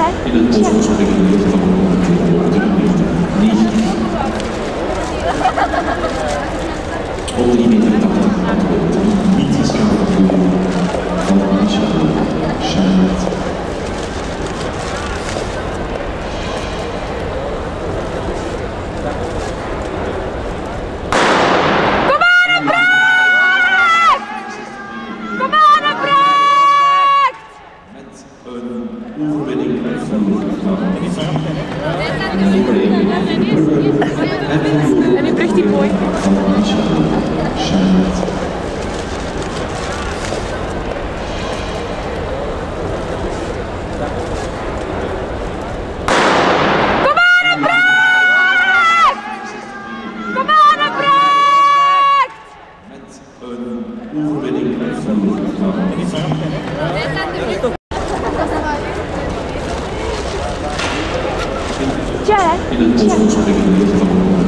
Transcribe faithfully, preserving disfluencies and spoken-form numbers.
in het overspringende van de niet op drie meter tachtig mythische avontuur van Michel Charlotte. Een overwinning van en nu brugt die mooi. Van Michel Charlotte. Kom aan, Brecht! Kom aan, Brecht! Met een overwinning van Jack. in het overspringende van